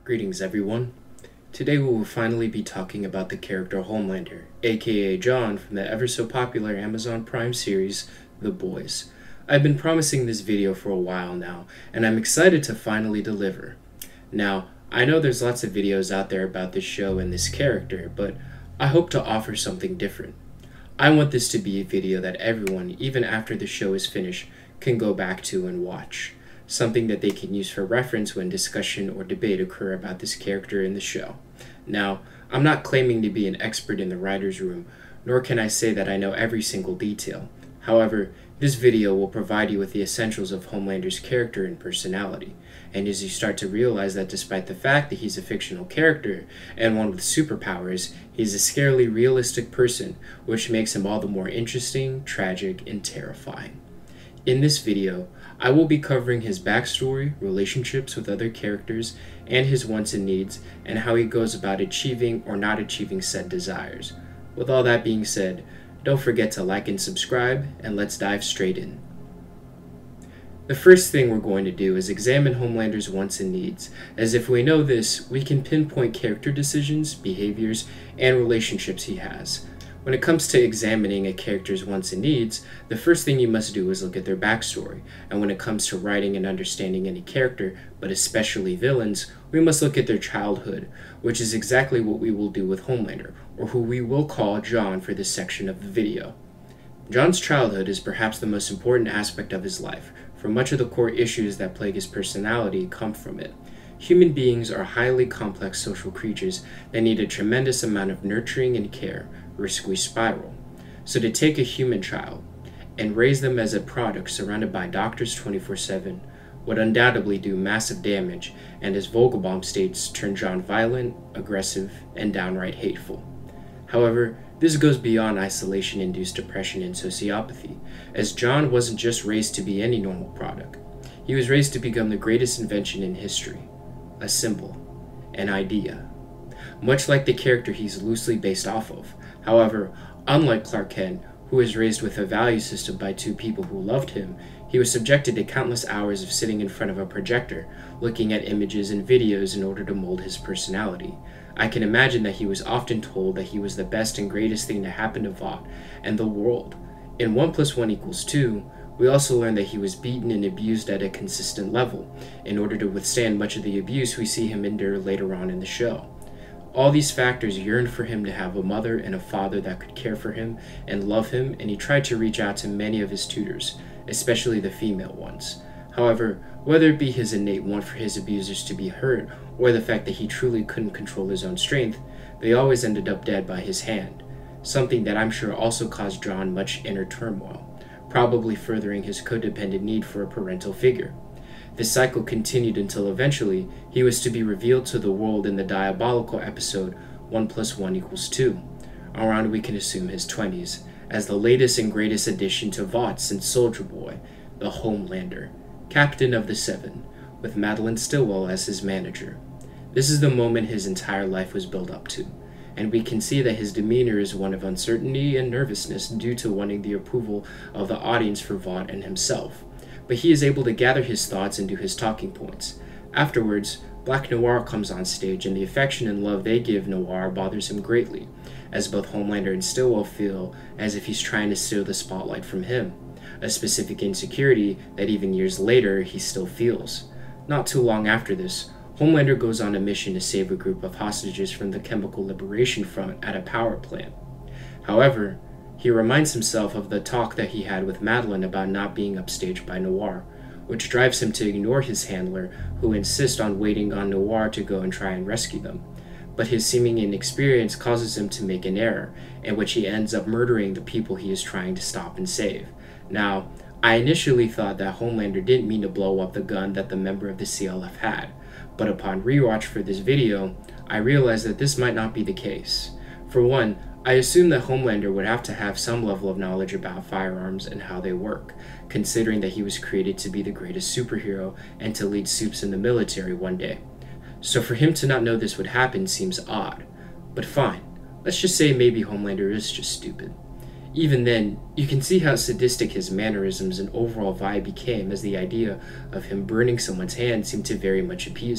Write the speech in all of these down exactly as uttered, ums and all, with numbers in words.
Greetings everyone. Today we will finally be talking about the character Homelander, aka John from the ever so popular Amazon Prime series, The Boys. I've been promising this video for a while now, and I'm excited to finally deliver. Now, I know there's lots of videos out there about this show and this character, but I hope to offer something different. I want this to be a video that everyone, even after the show is finished, can go back to and watch. Something that they can use for reference when discussion or debate occur about this character in the show. Now, I'm not claiming to be an expert in the writer's room, nor can I say that I know every single detail. However, this video will provide you with the essentials of Homelander's character and personality, and as you start to realize that despite the fact that he's a fictional character and one with superpowers, he's a scarily realistic person, which makes him all the more interesting, tragic, and terrifying. In this video, I will be covering his backstory, relationships with other characters, and his wants and needs, and how he goes about achieving or not achieving said desires. With all that being said, don't forget to like and subscribe, and let's dive straight in. The first thing we're going to do is examine Homelander's wants and needs, as if we know this, we can pinpoint character decisions, behaviors, and relationships he has. When it comes to examining a character's wants and needs, the first thing you must do is look at their backstory, and when it comes to writing and understanding any character, but especially villains, we must look at their childhood, which is exactly what we will do with Homelander, or who we will call John for this section of the video. John's childhood is perhaps the most important aspect of his life, for much of the core issues that plague his personality come from it. Human beings are highly complex social creatures that need a tremendous amount of nurturing and care, risk we spiral. So to take a human child and raise them as a product surrounded by doctors twenty-four seven would undoubtedly do massive damage, and as Vogelbaum states, turn John violent, aggressive, and downright hateful. However, this goes beyond isolation-induced depression and sociopathy, as John wasn't just raised to be any normal product. He was raised to become the greatest invention in history, a symbol, an idea. Much like the character he's loosely based off of. However, unlike Clark Kent, who was raised with a value system by two people who loved him, he was subjected to countless hours of sitting in front of a projector, looking at images and videos in order to mold his personality. I can imagine that he was often told that he was the best and greatest thing to happen to Vought and the world. In one plus one equals two, we also learn that he was beaten and abused at a consistent level, in order to withstand much of the abuse we see him endure later on in the show. All these factors yearned for him to have a mother and a father that could care for him and love him, and he tried to reach out to many of his tutors, especially the female ones. However, whether it be his innate want for his abusers to be hurt, or the fact that he truly couldn't control his own strength, they always ended up dead by his hand, something that I'm sure also caused John much inner turmoil, probably furthering his codependent need for a parental figure. This cycle continued until eventually he was to be revealed to the world in the diabolical episode one plus one equals two, around we can assume his twenties, as the latest and greatest addition to Vought since Soldier Boy, the Homelander, Captain of the Seven, with Madeline Stillwell as his manager. This is the moment his entire life was built up to, and we can see that his demeanor is one of uncertainty and nervousness due to wanting the approval of the audience for Vought and himself. But he is able to gather his thoughts into his talking points. Afterwards, Black Noir comes on stage, and the affection and love they give Noir bothers him greatly, as both Homelander and Stillwell feel as if he's trying to steal the spotlight from him, a specific insecurity that even years later he still feels. Not too long after this, Homelander goes on a mission to save a group of hostages from the Chemical Liberation Front at a power plant. However, he reminds himself of the talk that he had with Madeline about not being upstaged by Noir, which drives him to ignore his handler, who insists on waiting on Noir to go and try and rescue them. But his seeming inexperience causes him to make an error, in which he ends up murdering the people he is trying to stop and save. Now, I initially thought that Homelander didn't mean to blow up the gun that the member of the C L F had, but upon rewatch for this video, I realized that this might not be the case. For one, I assumed that Homelander would have to have some level of knowledge about firearms and how they work, considering that he was created to be the greatest superhero and to lead supes in the military one day. So for him to not know this would happen seems odd. But fine, let's just say maybe Homelander is just stupid. Even then, you can see how sadistic his mannerisms and overall vibe became, as the idea of him burning someone's hand seemed to very much appease him.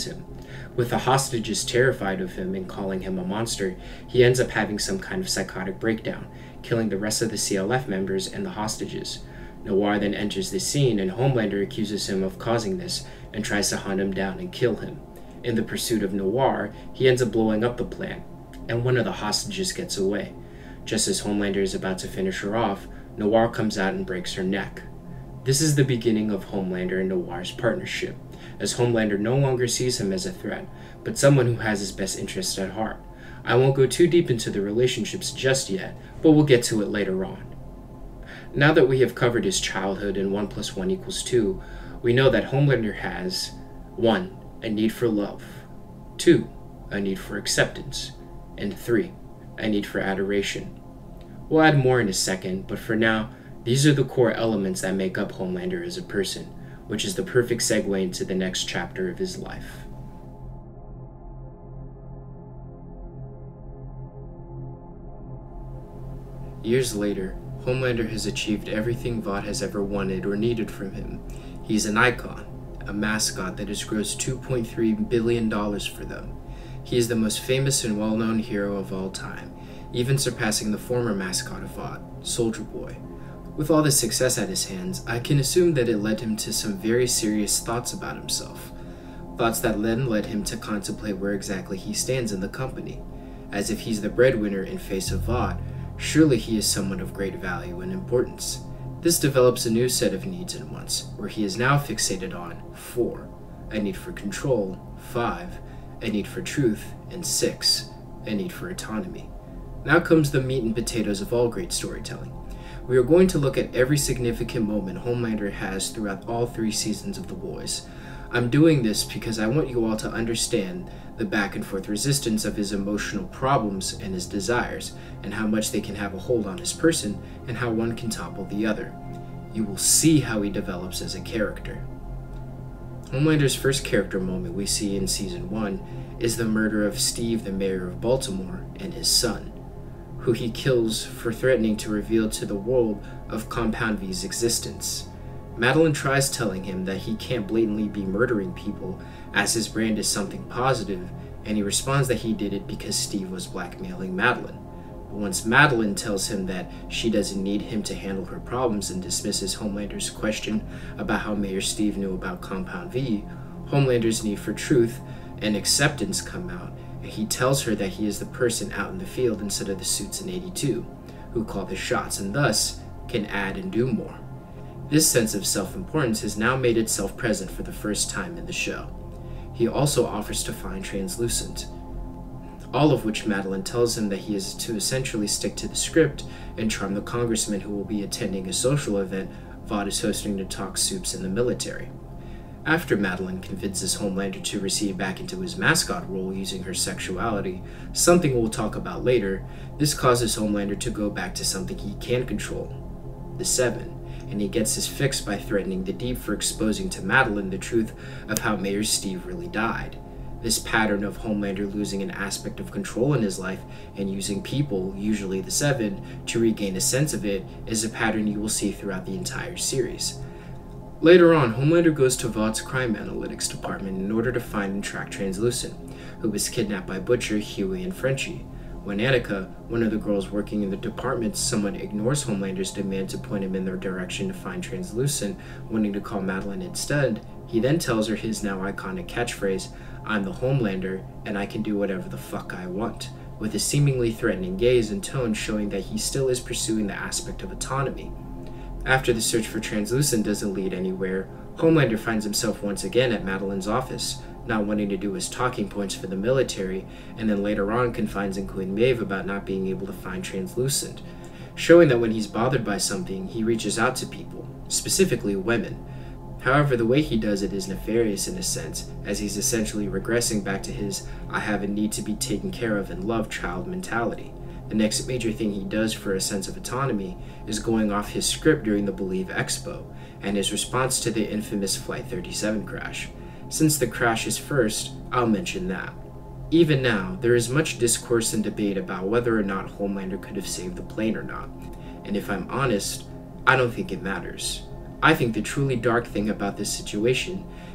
With the hostages terrified of him and calling him a monster, he ends up having some kind of psychotic breakdown, killing the rest of the C L F members and the hostages. Noir then enters the scene, and Homelander accuses him of causing this and tries to hunt him down and kill him. In the pursuit of Noir, he ends up blowing up the plant, and one of the hostages gets away. Just as Homelander is about to finish her off, Noir comes out and breaks her neck. This is the beginning of Homelander and Noir's partnership, as Homelander no longer sees him as a threat, but someone who has his best interests at heart. I won't go too deep into the relationships just yet, but we'll get to it later on. Now that we have covered his childhood and one plus one equals two, we know that Homelander has one. A need for love, two. A need for acceptance, and three. A need for adoration. We'll add more in a second, but for now, these are the core elements that make up Homelander as a person, which is the perfect segue into the next chapter of his life. Years later, Homelander has achieved everything Vought has ever wanted or needed from him. He's an icon, a mascot that has grossed two point three billion dollars for them. He is the most famous and well-known hero of all time, even surpassing the former mascot of Vought, Soldier Boy. With all this success at his hands, I can assume that it led him to some very serious thoughts about himself. Thoughts that then led him to contemplate where exactly he stands in the company. As if he's the breadwinner in face of Vought, surely he is someone of great value and importance. This develops a new set of needs and wants, where he is now fixated on four. A need for control, five. A need for truth, and six. A need for autonomy. Now comes the meat and potatoes of all great storytelling. We are going to look at every significant moment Homelander has throughout all three seasons of The Boys. I'm doing this because I want you all to understand the back and forth resistance of his emotional problems and his desires, and how much they can have a hold on his person, and how one can topple the other. You will see how he develops as a character. Homelander's first character moment we see in Season one is the murder of Steve, the mayor of Baltimore, and his son, who he kills for threatening to reveal to the world of Compound V's existence. Madeline tries telling him that he can't blatantly be murdering people, as his brand is something positive, and he responds that he did it because Steve was blackmailing Madeline. But once Madeline tells him that she doesn't need him to handle her problems and dismisses Homelander's question about how Mayor Steve knew about Compound V, Homelander's need for truth and acceptance come out, and he tells her that he is the person out in the field instead of the suits in eighty-two, who call the shots and thus can add and do more. This sense of self-importance has now made itself present for the first time in the show. He also offers to find Translucent, all of which Madeline tells him that he is to essentially stick to the script and charm the congressman who will be attending a social event Vought is hosting to talk soups in the military. After Madeline convinces Homelander to recede back into his mascot role using her sexuality, something we'll talk about later, this causes Homelander to go back to something he can control, the Seven, and he gets his fix by threatening the Deep for exposing to Madeline the truth of how Mayor Steve really died. This pattern of Homelander losing an aspect of control in his life and using people, usually the Seven, to regain a sense of it is a pattern you will see throughout the entire series. Later on, Homelander goes to Vaught's crime analytics department in order to find and track Translucent, who was kidnapped by Butcher, Huey, and Frenchie. When Annika, one of the girls working in the department, somewhat ignores Homelander's demand to point him in their direction to find Translucent, wanting to call Madeline instead, he then tells her his now iconic catchphrase, "I'm the Homelander, and I can do whatever the fuck I want," with a seemingly threatening gaze and tone showing that he still is pursuing the aspect of autonomy. After the search for Translucent doesn't lead anywhere, Homelander finds himself once again at Madeline's office, not wanting to do his talking points for the military, and then later on confides in Queen Maeve about not being able to find Translucent, showing that when he's bothered by something, he reaches out to people, specifically women. However, the way he does it is nefarious in a sense, as he's essentially regressing back to his I have a need to be taken care of and loved child mentality. The next major thing he does for a sense of autonomy is going off his script during the Believe Expo, and his response to the infamous Flight thirty-seven crash. Since the crash is first, I'll mention that. Even now, there is much discourse and debate about whether or not Homelander could have saved the plane or not, and if I'm honest, I don't think it matters. I think the truly dark thing about this situation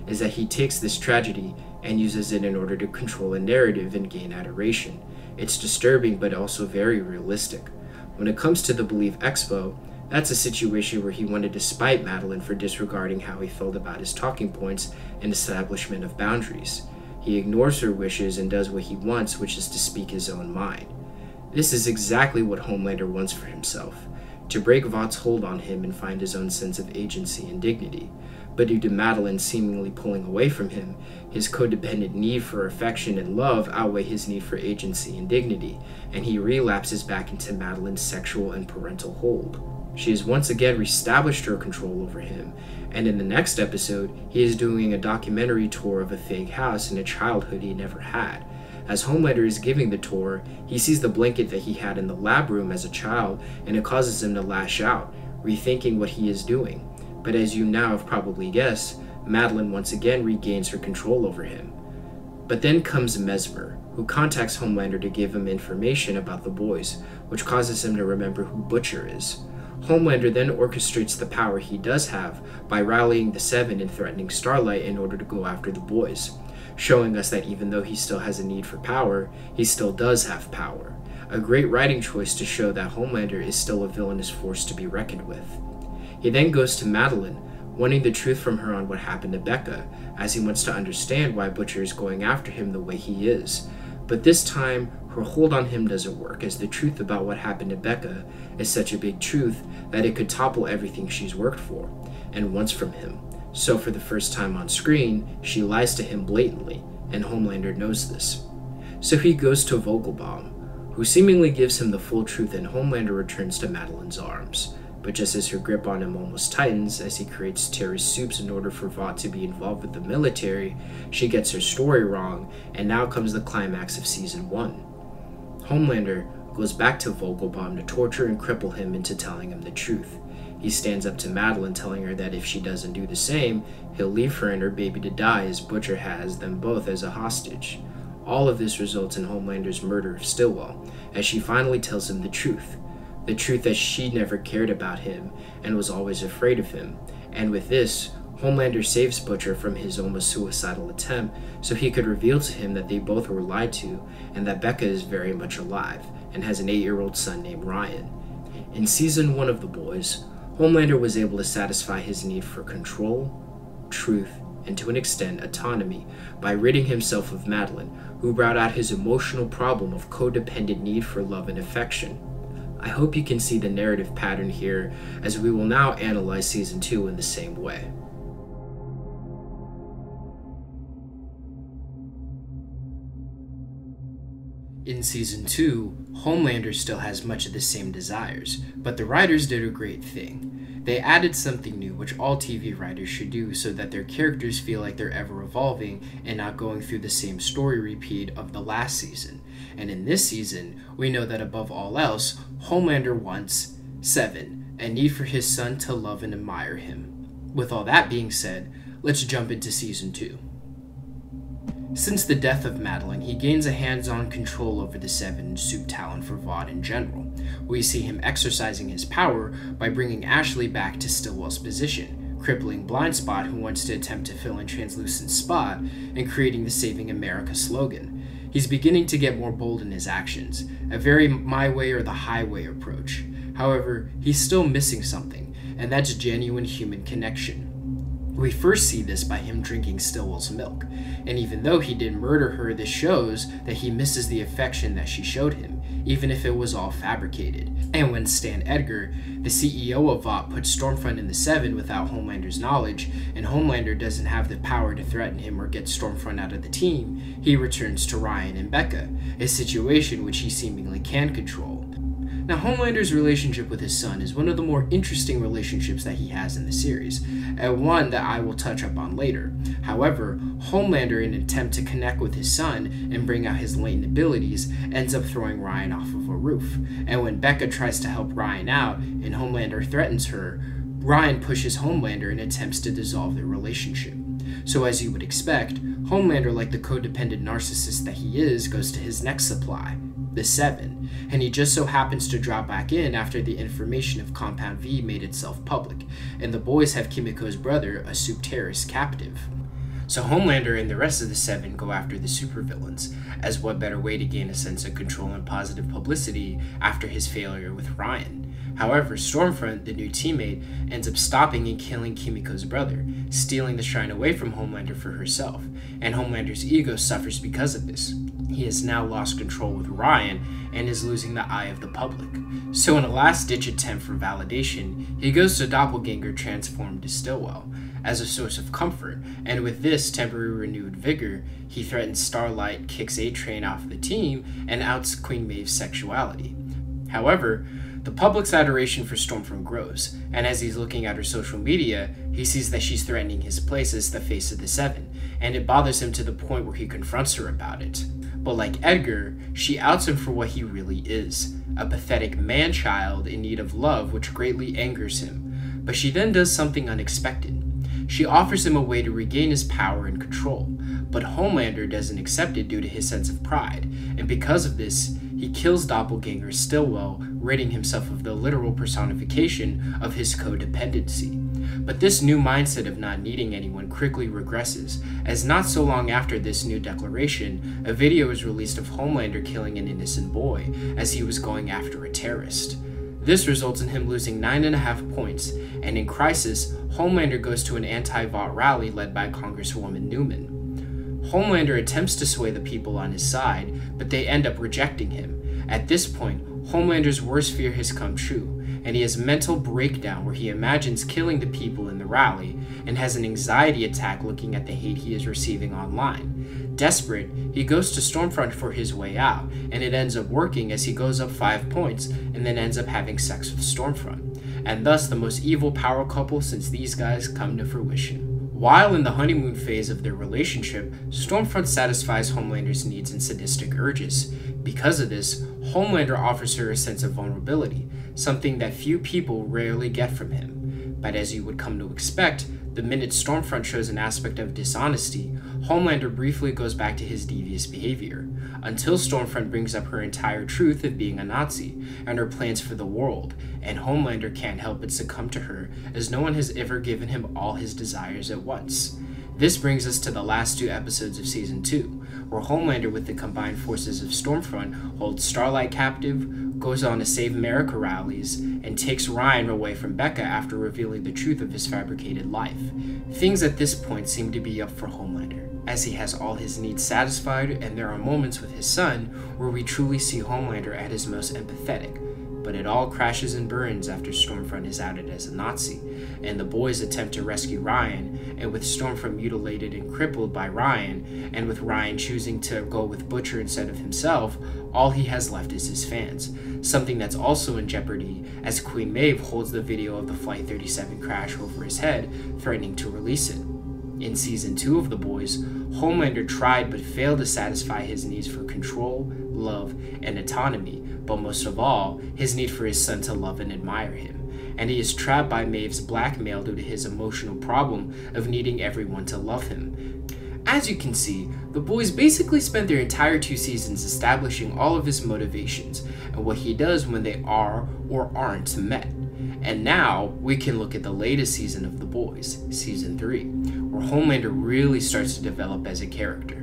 is that he takes this tragedy and uses it in order to control a narrative and gain adoration. It's disturbing but also very realistic. When it comes to the Believe Expo, that's a situation where he wanted to spite Madeline for disregarding how he felt about his talking points and establishment of boundaries. He ignores her wishes and does what he wants, which is to speak his own mind. This is exactly what Homelander wants for himself, to break Vought's hold on him and find his own sense of agency and dignity. But due to Madeline seemingly pulling away from him, his codependent need for affection and love outweigh his need for agency and dignity, and he relapses back into Madeline's sexual and parental hold. She has once again reestablished her control over him, and in the next episode, he is doing a documentary tour of a fake house in a childhood he never had. As Homelander is giving the tour, he sees the blanket that he had in the lab room as a child, and it causes him to lash out, rethinking what he is doing. But as you now have probably guessed, Madeline once again regains her control over him. But then comes Mesmer, who contacts Homelander to give him information about the boys, which causes him to remember who Butcher is. Homelander then orchestrates the power he does have by rallying the Seven and threatening Starlight in order to go after the boys, showing us that even though he still has a need for power, he still does have power. A great writing choice to show that Homelander is still a villainous force to be reckoned with. He then goes to Madeline, wanting the truth from her on what happened to Becca, as he wants to understand why Butcher is going after him the way he is. But this time, her hold on him doesn't work, as the truth about what happened to Becca is such a big truth that it could topple everything she's worked for and wants from him. So for the first time on screen, she lies to him blatantly, and Homelander knows this. So he goes to Vogelbaum, who seemingly gives him the full truth, and Homelander returns to Madeline's arms. But just as her grip on him almost tightens as he creates terrorist soups in order for Vought to be involved with the military, she gets her story wrong, and now comes the climax of season one. Homelander goes back to Vogelbaum to torture and cripple him into telling him the truth. He stands up to Madeline, telling her that if she doesn't do the same, he'll leave her and her baby to die, as Butcher has them both as a hostage. All of this results in Homelander's murder of Stillwell, as she finally tells him the truth. The truth that she never cared about him and was always afraid of him. And with this, Homelander saves Butcher from his almost suicidal attempt so he could reveal to him that they both were lied to and that Becca is very much alive and has an eight-year-old son named Ryan. In season one of The Boys, Homelander was able to satisfy his need for control, truth, and to an extent autonomy by ridding himself of Madeline, who brought out his emotional problem of codependent need for love and affection. I hope you can see the narrative pattern here, as we will now analyze season two in the same way. In season two, Homelander still has much of the same desires, but the writers did a great thing. They added something new, which all T V writers should do, so that their characters feel like they're ever evolving and not going through the same story repeat of the last season. And in this season, we know that above all else, Homelander wants Seven, a need for his son to love and admire him. With all that being said, let's jump into season two. Since the death of Madeline, he gains a hands-on control over the Seven and Soup Talon for Vought in general. We see him exercising his power by bringing Ashley back to Stillwell's position, crippling Blindspot, who wants to attempt to fill in Translucent's spot, and creating the Saving America slogan. He's beginning to get more bold in his actions, a very my way or the highway approach. However, he's still missing something, and that's genuine human connection. We first see this by him drinking Stillwell's milk, and even though he didn't murder her, this shows that he misses the affection that she showed him, even if it was all fabricated. And when Stan Edgar, the C E O of Vought, puts Stormfront in the Seven without Homelander's knowledge, and Homelander doesn't have the power to threaten him or get Stormfront out of the team, he returns to Ryan and Becca, a situation which he seemingly can control. Now, Homelander's relationship with his son is one of the more interesting relationships that he has in the series, and one that I will touch up on later. However, Homelander, in an attempt to connect with his son and bring out his latent abilities, ends up throwing Ryan off of a roof. And when Becca tries to help Ryan out and Homelander threatens her, Ryan pushes Homelander and attempts to dissolve their relationship. So as you would expect, Homelander, like the codependent narcissist that he is, goes to his next supply, the Seven, and he just so happens to drop back in after the information of Compound V made itself public, and the boys have Kimiko's brother, a soup terrorist, captive. So Homelander and the rest of the Seven go after the supervillains, as what better way to gain a sense of control and positive publicity after his failure with Ryan. However, Stormfront, the new teammate, ends up stopping and killing Kimiko's brother, stealing the shrine away from Homelander for herself, and Homelander's ego suffers because of this. He has now lost control with Ryan and is losing the eye of the public. So in a last-ditch attempt for validation, he goes to Doppelganger transformed to Stillwell as a source of comfort, and with this temporary renewed vigor, he threatens Starlight, kicks A-Train off the team, and outs Queen Maeve's sexuality. However, the public's adoration for Stormfront grows, and as he's looking at her social media, he sees that she's threatening his place as the face of the Seven, and it bothers him to the point where he confronts her about it. But like Edgar, she outs him for what he really is, a pathetic man-child in need of love, which greatly angers him. But she then does something unexpected. She offers him a way to regain his power and control, but Homelander doesn't accept it due to his sense of pride, and because of this, he kills Doppelganger Stillwell, ridding himself of the literal personification of his codependency. But this new mindset of not needing anyone quickly regresses, as not so long after this new declaration, a video is released of Homelander killing an innocent boy as he was going after a terrorist. This results in him losing nine and a half points, and in Crisis, Homelander goes to an anti-Vought rally led by Congresswoman Newman. Homelander attempts to sway the people on his side, but they end up rejecting him. At this point, Homelander's worst fear has come true, and he has a mental breakdown where he imagines killing the people in the rally, and has an anxiety attack looking at the hate he is receiving online. Desperate, he goes to Stormfront for his way out, and it ends up working as he goes up five points and then ends up having sex with Stormfront, and thus the most evil power couple since these guys come to fruition. While in the honeymoon phase of their relationship, Stormfront satisfies Homelander's needs and sadistic urges. Because of this, Homelander offers her a sense of vulnerability, something that few people rarely get from him. But as you would come to expect, the minute Stormfront shows an aspect of dishonesty, Homelander briefly goes back to his devious behavior, until Stormfront brings up her entire truth of being a Nazi and her plans for the world, and Homelander can't help but succumb to her, as no one has ever given him all his desires at once. This brings us to the last two episodes of Season two, where Homelander with the combined forces of Stormfront holds Starlight captive, goes on to Save America rallies, and takes Ryan away from Becca after revealing the truth of his fabricated life. Things at this point seem to be up for Homelander, as he has all his needs satisfied, and there are moments with his son where we truly see Homelander at his most empathetic. But it all crashes and burns after Stormfront is outed as a Nazi, and the boys attempt to rescue Ryan, and with Stormfront mutilated and crippled by Ryan, and with Ryan choosing to go with Butcher instead of himself, all he has left is his fans, something that's also in jeopardy as Queen Maeve holds the video of the Flight thirty-seven crash over his head, threatening to release it. In Season two of The Boys, Homelander tried but failed to satisfy his needs for control, love, and autonomy, but most of all, his need for his son to love and admire him, and he is trapped by Maeve's blackmail due to his emotional problem of needing everyone to love him. As you can see, The Boys basically spent their entire two seasons establishing all of his motivations and what he does when they are or aren't met. And now, we can look at the latest season of The Boys, Season three, where Homelander really starts to develop as a character.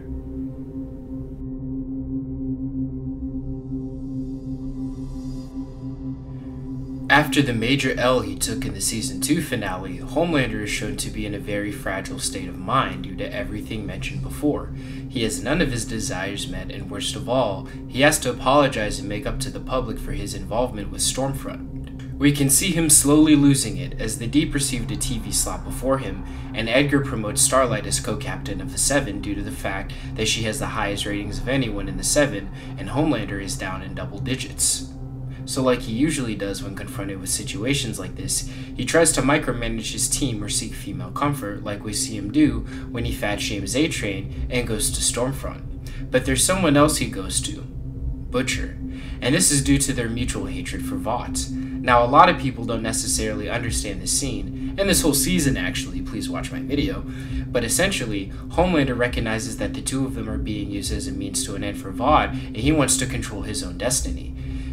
After the major L he took in the Season two finale, Homelander is shown to be in a very fragile state of mind due to everything mentioned before. He has none of his desires met, and worst of all, he has to apologize and make up to the public for his involvement with Stormfront. We can see him slowly losing it as the Deep received a T V slot before him, and Edgar promotes Starlight as co-captain of the Seven due to the fact that she has the highest ratings of anyone in the Seven, and Homelander is down in double digits. So like he usually does when confronted with situations like this, he tries to micromanage his team or seek female comfort like we see him do when he fat shames A-Train and goes to Stormfront. But there's someone else he goes to, Butcher, and this is due to their mutual hatred for Vought. Now a lot of people don't necessarily understand this scene, and this whole season actually, please watch my video, but essentially, Homelander recognizes that the two of them are being used as a means to an end for Vought, and he wants to control his own destiny.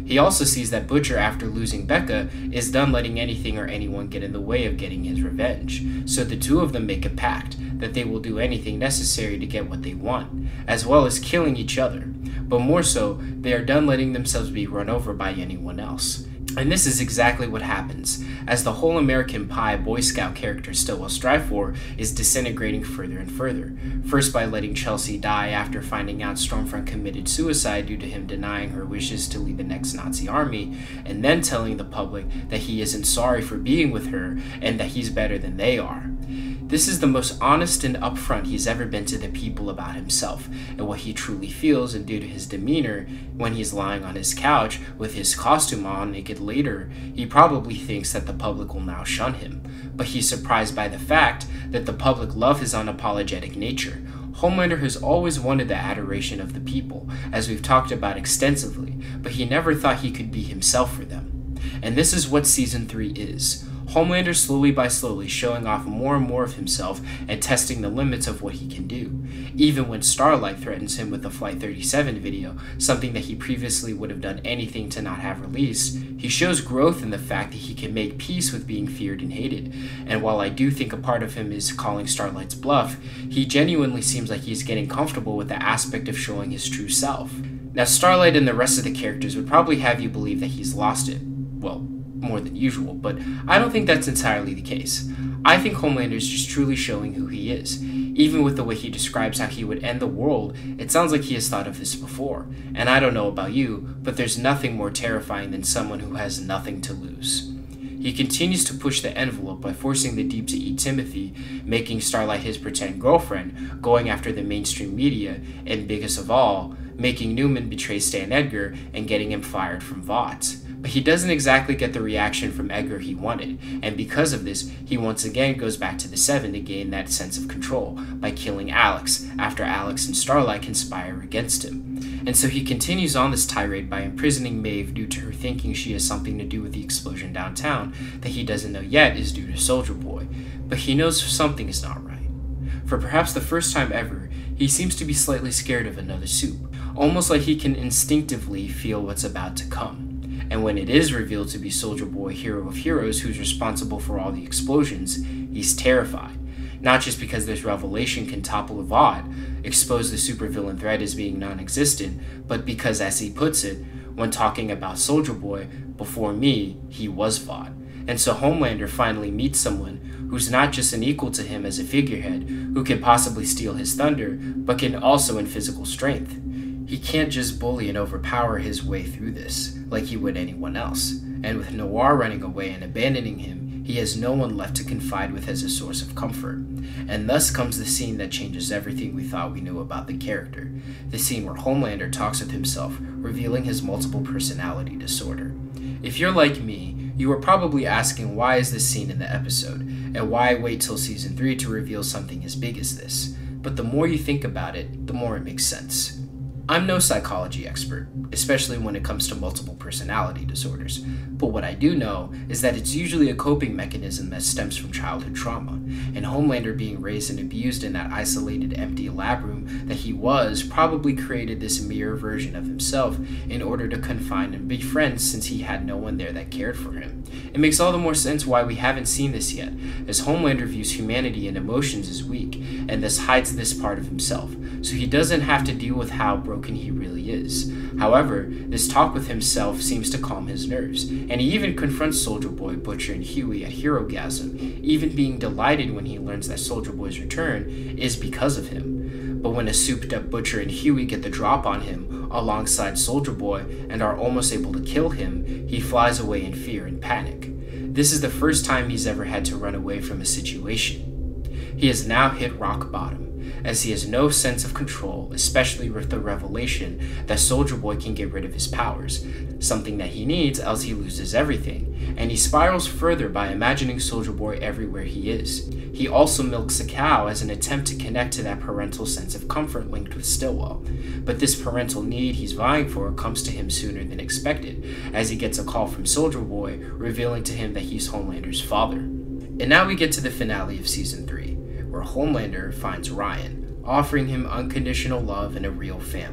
He also sees that Butcher, after losing Becca, is done letting anything or anyone get in the way of getting his revenge. So the two of them make a pact that they will do anything necessary to get what they want, as well as killing each other. But more so, they are done letting themselves be run over by anyone else. And this is exactly what happens, as the whole American Pie Boy Scout character Stillwell strive for is disintegrating further and further. First by letting Chelsea die after finding out Stormfront committed suicide due to him denying her wishes to lead the next Nazi army, and then telling the public that he isn't sorry for being with her and that he's better than they are. This is the most honest and upfront he's ever been to the people about himself and what he truly feels, and due to his demeanor when he's lying on his couch with his costume on naked later, he probably thinks that the public will now shun him. But he's surprised by the fact that the public love his unapologetic nature. Homelander has always wanted the adoration of the people, as we've talked about extensively, but he never thought he could be himself for them. And this is what Season three is. Homelander slowly by slowly showing off more and more of himself and testing the limits of what he can do. Even when Starlight threatens him with the Flight thirty-seven video, something that he previously would have done anything to not have released, he shows growth in the fact that he can make peace with being feared and hated. And while I do think a part of him is calling Starlight's bluff, he genuinely seems like he's getting comfortable with the aspect of showing his true self. Now, Starlight and the rest of the characters would probably have you believe that he's lost it. Well, more than usual, but I don't think that's entirely the case. I think Homelander is just truly showing who he is. Even with the way he describes how he would end the world, it sounds like he has thought of this before. And I don't know about you, but there's nothing more terrifying than someone who has nothing to lose. He continues to push the envelope by forcing the Deep to eat Timothy, making Starlight his pretend girlfriend, going after the mainstream media, and biggest of all, making Newman betray Stan Edgar and getting him fired from Vought. But he doesn't exactly get the reaction from Edgar he wanted, and because of this, he once again goes back to the Seven to gain that sense of control by killing Alex, after Alex and Starlight conspire against him. And so he continues on this tirade by imprisoning Maeve due to her thinking she has something to do with the explosion downtown that he doesn't know yet is due to Soldier Boy, but he knows something is not right. For perhaps the first time ever, he seems to be slightly scared of another soup, almost like he can instinctively feel what's about to come. And when it is revealed to be Soldier Boy, hero of heroes, who's responsible for all the explosions, he's terrified. Not just because this revelation can topple Vought, expose the supervillain threat as being non-existent, but because, as he puts it, when talking about Soldier Boy, before me, he was Vought. And so Homelander finally meets someone who's not just an equal to him as a figurehead, who can possibly steal his thunder, but can also in physical strength. He can't just bully and overpower his way through this, like he would anyone else, and with Noir running away and abandoning him, he has no one left to confide with as a source of comfort. And thus comes the scene that changes everything we thought we knew about the character, the scene where Homelander talks with himself, revealing his multiple personality disorder. If you're like me, you are probably asking why is this scene in the episode, and why wait till season three to reveal something as big as this, but the more you think about it, the more it makes sense. I'm no psychology expert, especially when it comes to multiple personality disorders, but what I do know is that it's usually a coping mechanism that stems from childhood trauma, and Homelander being raised and abused in that isolated, empty lab room that he was probably created this mirror version of himself in order to confine and be friends since he had no one there that cared for him. It makes all the more sense why we haven't seen this yet, as Homelander views humanity and emotions as weak, and thus hides this part of himself, so he doesn't have to deal with how broken he really is. However, this talk with himself seems to calm his nerves, and he even confronts Soldier Boy, Butcher, and Huey at Herogasm, even being delighted when he learns that Soldier Boy's return is because of him. But when a souped-up Butcher and Huey get the drop on him alongside Soldier Boy and are almost able to kill him, he flies away in fear and panic. This is the first time he's ever had to run away from a situation. He has now hit rock bottom, as he has no sense of control, especially with the revelation that Soldier Boy can get rid of his powers, something that he needs else he loses everything, and he spirals further by imagining Soldier Boy everywhere he is. He also milks a cow as an attempt to connect to that parental sense of comfort linked with Stillwell, but this parental need he's vying for comes to him sooner than expected, as he gets a call from Soldier Boy revealing to him that he's Homelander's father. And now we get to the finale of season three, where Homelander finds Ryan, offering him unconditional love and a real family.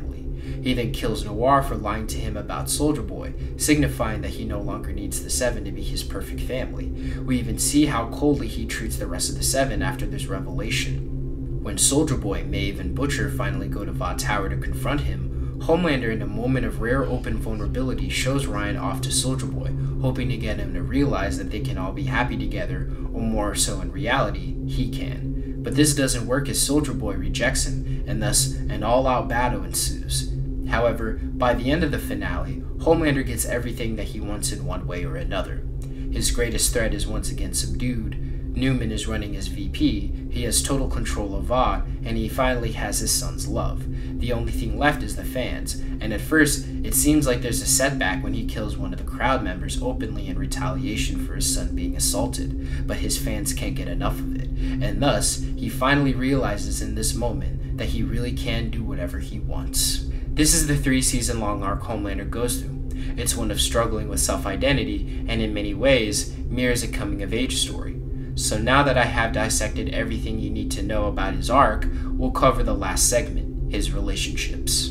He then kills Noir for lying to him about Soldier Boy, signifying that he no longer needs the Seven to be his perfect family. We even see how coldly he treats the rest of the Seven after this revelation. When Soldier Boy, Maeve, and Butcher finally go to Vought Tower to confront him, Homelander, in a moment of rare open vulnerability, shows Ryan off to Soldier Boy, hoping to get him to realize that they can all be happy together, or more so in reality, he can. But this doesn't work as Soldier Boy rejects him, and thus an all-out battle ensues. However, by the end of the finale, Homelander gets everything that he wants in one way or another. His greatest threat is once again subdued. Newman is running as V P, he has total control of Vought, and he finally has his son's love. The only thing left is the fans, and at first, it seems like there's a setback when he kills one of the crowd members openly in retaliation for his son being assaulted, but his fans can't get enough of it, and thus, he finally realizes in this moment that he really can do whatever he wants. This is the three-season-long arc Homelander goes through. It's one of struggling with self-identity, and in many ways, mirrors a coming-of-age story. So now that I have dissected everything you need to know about his arc, we'll cover the last segment, his relationships.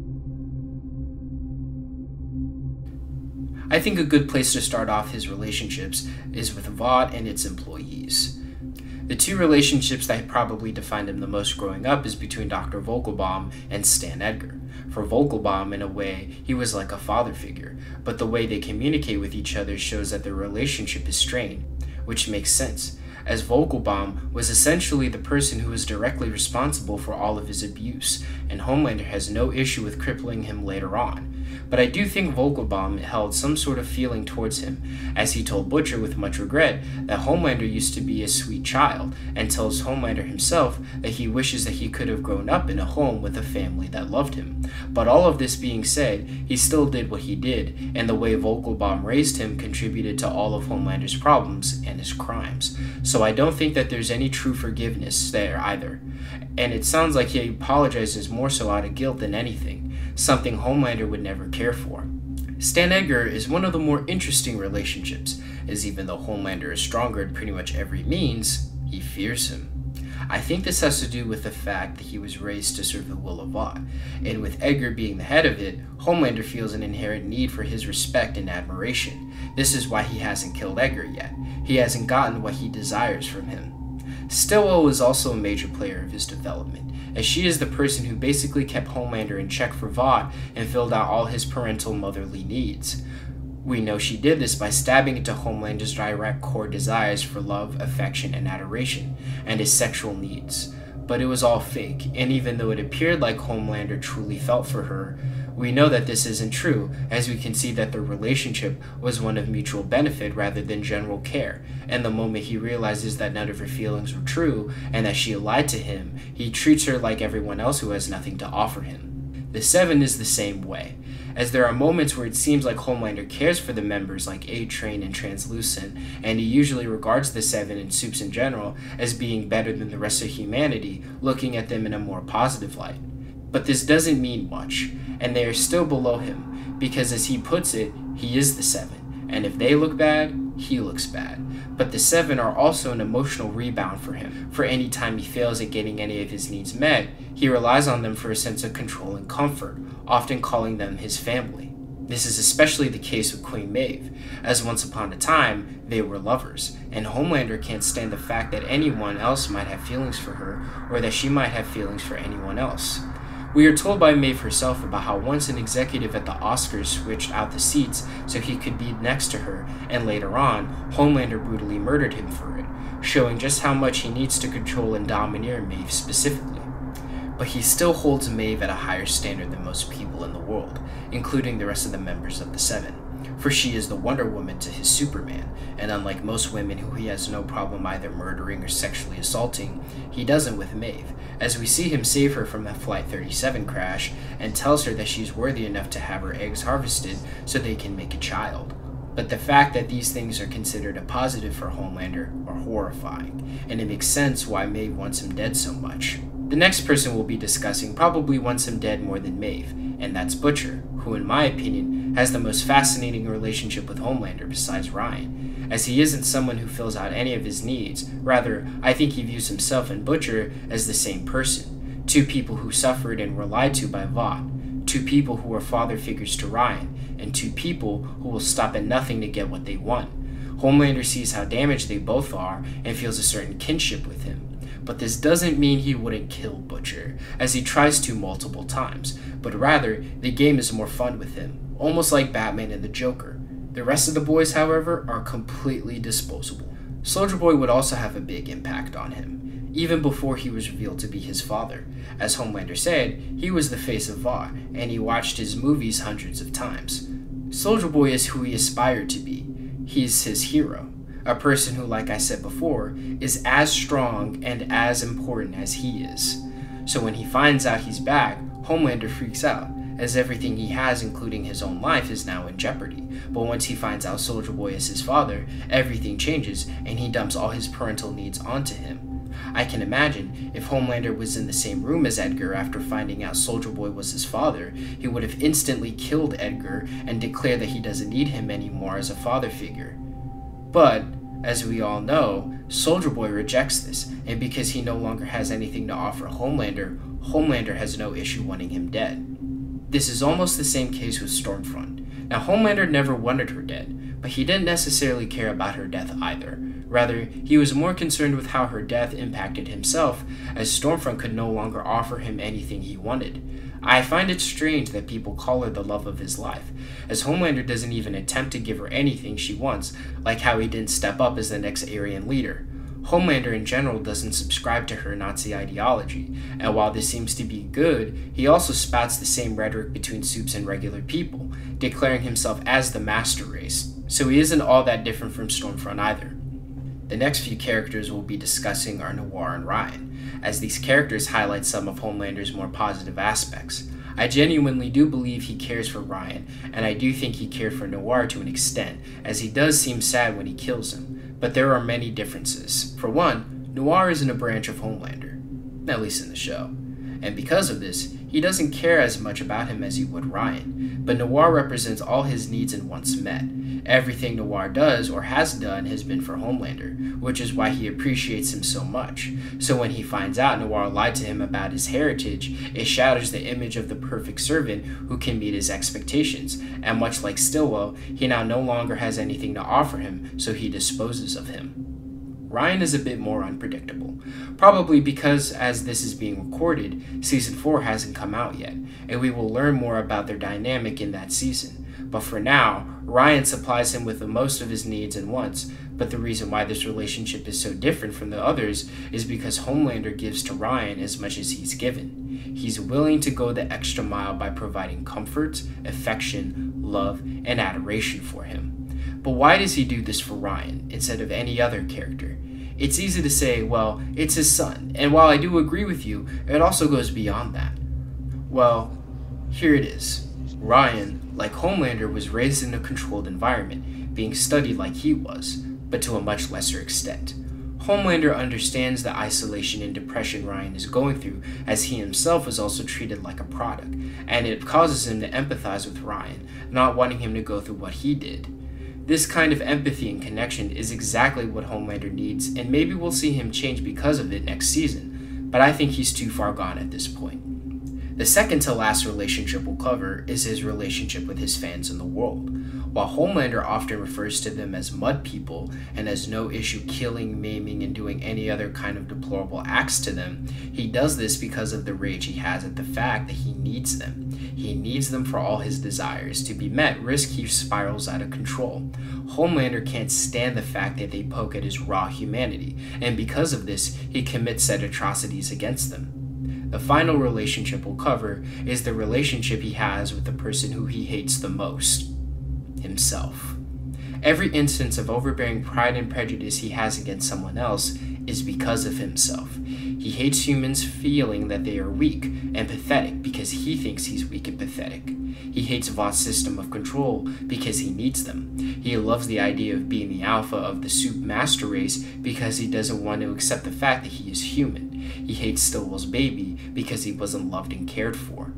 I think a good place to start off his relationships is with Vought and its employees. The two relationships that probably defined him the most growing up is between Doctor Vogelbaum and Stan Edgar. For Vogelbaum, in a way, he was like a father figure, but the way they communicate with each other shows that their relationship is strained, which makes sense, as Vogelbaum was essentially the person who was directly responsible for all of his abuse, and Homelander has no issue with crippling him later on. But I do think Vogelbaum held some sort of feeling towards him, as he told Butcher with much regret that Homelander used to be a sweet child, and tells Homelander himself that he wishes that he could have grown up in a home with a family that loved him. But all of this being said, he still did what he did, and the way Vogelbaum raised him contributed to all of Homelander's problems and his crimes. So I don't think that there's any true forgiveness there either. And it sounds like he apologizes more so out of guilt than anything, something Homelander would never care for. Stan Edgar is one of the more interesting relationships, as even though Homelander is stronger in pretty much every means, he fears him. I think this has to do with the fact that he was raised to serve the will of Vought, and with Edgar being the head of it, Homelander feels an inherent need for his respect and admiration. This is why he hasn't killed Edgar yet. He hasn't gotten what he desires from him. Stillwell is also a major player of his development, as she is the person who basically kept Homelander in check for Vought and filled out all his parental motherly needs. We know she did this by stabbing into Homelander's direct core desires for love, affection, and adoration, and his sexual needs. But it was all fake, and even though it appeared like Homelander truly felt for her, we know that this isn't true, as we can see that their relationship was one of mutual benefit rather than general care, and the moment he realizes that none of her feelings were true, and that she lied to him, he treats her like everyone else who has nothing to offer him. The Seven is the same way, as there are moments where it seems like Homelander cares for the members like A-Train and Translucent, and he usually regards the Seven and Supes in general as being better than the rest of humanity, looking at them in a more positive light. But this doesn't mean much, and they are still below him, because as he puts it, he is the Seven, and if they look bad, he looks bad. But the Seven are also an emotional rebound for him. For any time he fails at getting any of his needs met, he relies on them for a sense of control and comfort, often calling them his family. This is especially the case with Queen Maeve, as once upon a time, they were lovers, and Homelander can't stand the fact that anyone else might have feelings for her, or that she might have feelings for anyone else. We are told by Maeve herself about how once an executive at the Oscars switched out the seats so he could be next to her, and later on, Homelander brutally murdered him for it, showing just how much he needs to control and domineer Maeve specifically. But he still holds Maeve at a higher standard than most people in the world, including the rest of the members of the Seven, for she is the Wonder Woman to his Superman, and unlike most women who he has no problem either murdering or sexually assaulting, he doesn't with Maeve, as we see him save her from a Flight thirty-seven crash and tells her that she's worthy enough to have her eggs harvested so they can make a child. But the fact that these things are considered a positive for Homelander are horrifying, and it makes sense why Maeve wants him dead so much. The next person we'll be discussing probably wants him dead more than Maeve, and that's Butcher, who in my opinion has the most fascinating relationship with Homelander besides Ryan, as he isn't someone who fills out any of his needs. Rather, I think he views himself and Butcher as the same person, two people who suffered and were lied to by Vought, two people who are father figures to Ryan, and two people who will stop at nothing to get what they want. Homelander sees how damaged they both are and feels a certain kinship with him. But this doesn't mean he wouldn't kill Butcher, as he tries to multiple times, but rather, the game is more fun with him, almost like Batman and the Joker. The rest of the boys, however, are completely disposable. Soldier Boy would also have a big impact on him, even before he was revealed to be his father. As Homelander said, he was the face of V A R, and he watched his movies hundreds of times. Soldier Boy is who he aspired to be. He's his hero, a person who, like I said before, is as strong and as important as he is. So when he finds out he's back, Homelander freaks out, as everything he has, including his own life, is now in jeopardy. But once he finds out Soldier Boy is his father, everything changes, and he dumps all his parental needs onto him. I can imagine if Homelander was in the same room as Edgar after finding out Soldier Boy was his father, he would have instantly killed Edgar and declared that he doesn't need him anymore as a father figure. But, as we all know, Soldier Boy rejects this, and because he no longer has anything to offer Homelander, Homelander has no issue wanting him dead. This is almost the same case with Stormfront. Now, Homelander never wanted her dead, but he didn't necessarily care about her death either. Rather, he was more concerned with how her death impacted himself, as Stormfront could no longer offer him anything he wanted. I find it strange that people call her the love of his life, as Homelander doesn't even attempt to give her anything she wants, like how he didn't step up as the next Aryan leader. Homelander in general doesn't subscribe to her Nazi ideology, and while this seems to be good, he also spouts the same rhetoric between Supes and regular people, declaring himself as the master race, so he isn't all that different from Stormfront either. The next few characters we'll be discussing are Noir and Ryan, as these characters highlight some of Homelander's more positive aspects. I genuinely do believe he cares for Ryan, and I do think he cared for Noir to an extent, as he does seem sad when he kills him. But there are many differences. For one, Noir isn't a branch of Homelander, at least in the show. And because of this, he doesn't care as much about him as he would Ryan. But Noir represents all his needs and wants met. Everything Noir does or has done has been for Homelander, which is why he appreciates him so much. So when he finds out Noir lied to him about his heritage, it shatters the image of the perfect servant who can meet his expectations, and much like Stillwell, he now no longer has anything to offer him, so he disposes of him. Ryan is a bit more unpredictable, probably because, as this is being recorded, Season four hasn't come out yet, and we will learn more about their dynamic in that season. But for now, Ryan supplies him with the most of his needs and wants, but the reason why this relationship is so different from the others is because Homelander gives to Ryan as much as he's given. He's willing to go the extra mile by providing comfort, affection, love, and adoration for him. But why does he do this for Ryan instead of any other character? It's easy to say, well, it's his son, and while I do agree with you, it also goes beyond that. Well, here it is. Ryan, like Homelander, was raised in a controlled environment, being studied like he was, but to a much lesser extent. Homelander understands the isolation and depression Ryan is going through, as he himself is also treated like a product, and it causes him to empathize with Ryan, not wanting him to go through what he did. This kind of empathy and connection is exactly what Homelander needs, and maybe we'll see him change because of it next season, but I think he's too far gone at this point. The second to last relationship we'll cover is his relationship with his fans in the world. While Homelander often refers to them as mud people and has no issue killing, maiming, and doing any other kind of deplorable acts to them, he does this because of the rage he has at the fact that he needs them. He needs them for all his desires. To be met, risk he spirals out of control. Homelander can't stand the fact that they poke at his raw humanity, and because of this, he commits said atrocities against them. The final relationship we'll cover is the relationship he has with the person who he hates the most, himself. Every instance of overbearing pride and prejudice he has against someone else is because of himself. He hates humans feeling that they are weak and pathetic because he thinks he's weak and pathetic. He hates Vought's system of control because he needs them. He loves the idea of being the alpha of the Supe master race because he doesn't want to accept the fact that he is human. He hates Stillwell's baby because he wasn't loved and cared for.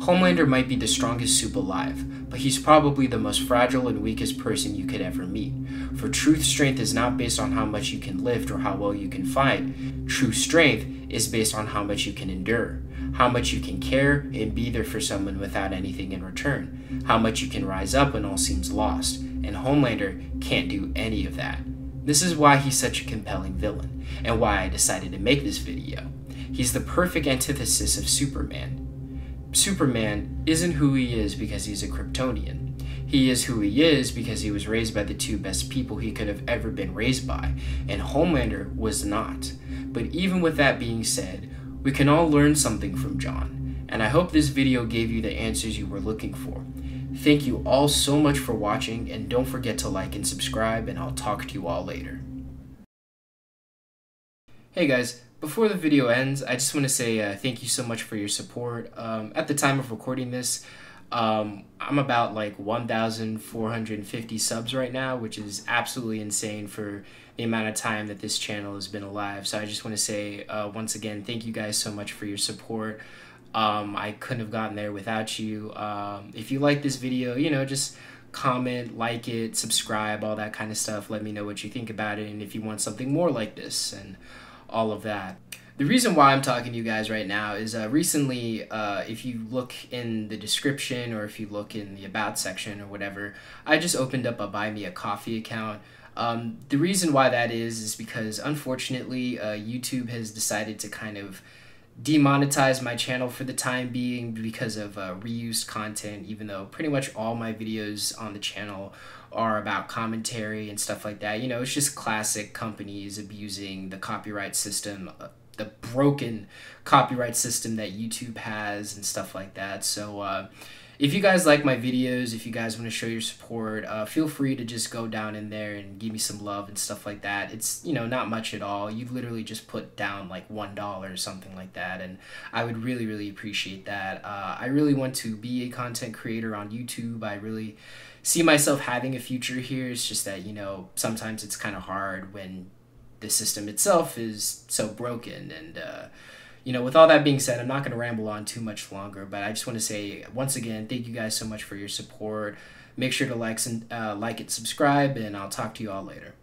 Homelander might be the strongest supe alive, but he's probably the most fragile and weakest person you could ever meet. For true strength is not based on how much you can lift or how well you can fight. True strength is based on how much you can endure, how much you can care and be there for someone without anything in return, how much you can rise up when all seems lost, and Homelander can't do any of that. This is why he's such a compelling villain, and why I decided to make this video. He's the perfect antithesis of Superman. Superman isn't who he is because he's a Kryptonian. He is who he is because he was raised by the two best people he could have ever been raised by, and Homelander was not. But even with that being said, we can all learn something from John, and I hope this video gave you the answers you were looking for. Thank you all so much for watching, and don't forget to like and subscribe, and I'll talk to you all later. Hey guys, before the video ends, I just want to say uh, thank you so much for your support. Um, at the time of recording this, um, I'm about like one thousand four hundred fifty subs right now, which is absolutely insane for the amount of time that this channel has been alive. So I just want to say uh, once again, thank you guys so much for your support. Um, I couldn't have gotten there without you. Um, if you like this video, you know, just comment, like it, subscribe, all that kind of stuff. Let me know what you think about it, and if you want something more like this and all of that. The reason why I'm talking to you guys right now is uh, recently, uh, if you look in the description or if you look in the about section or whatever, I just opened up a Buy Me a Coffee account. Um, the reason why that is is because unfortunately uh, YouTube has decided to kind of demonetize my channel for the time being because of uh, reused content, even though pretty much all my videos on the channel are about commentary and stuff like that. You know, it's just classic companies abusing the copyright system, uh, the broken copyright system that YouTube has and stuff like that. So uh, if you guys like my videos, if you guys want to show your support, uh, feel free to just go down in there and give me some love and stuff like that. It's, you know, not much at all. You literally just put down like one dollar or something like that, and I would really, really appreciate that. Uh, I really want to be a content creator on YouTube. I really see myself having a future here. It's just that, you know, sometimes it's kind of hard when the system itself is so broken. And, uh, you know, with all that being said, I'm not going to ramble on too much longer, but I just want to say, once again, thank you guys so much for your support. Make sure to like, uh, like it, subscribe, and I'll talk to you all later.